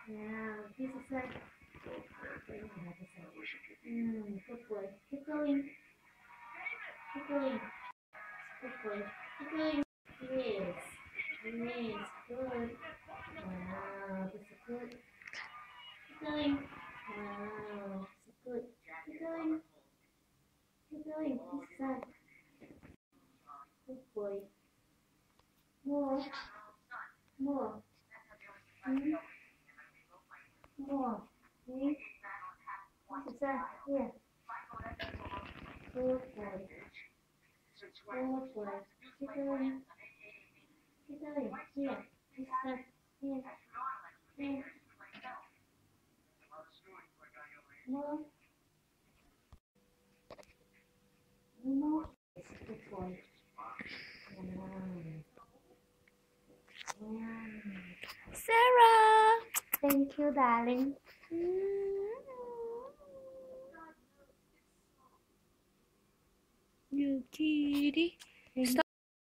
Now, this is like, good boy. Keep going. Keep going. Good boy. Keep going. Yes. Yes. Good. Wow, this is good. Keep going. Wow, this is good. Keep going. Keep going. This side. Good boy. More. More. More. Okay. This side. Here. Good boy. Good boy. Keep going. Keep going. Here. This side. Here. Here. More. More. Good boy. Sarah! Thank you, darling. You kitty.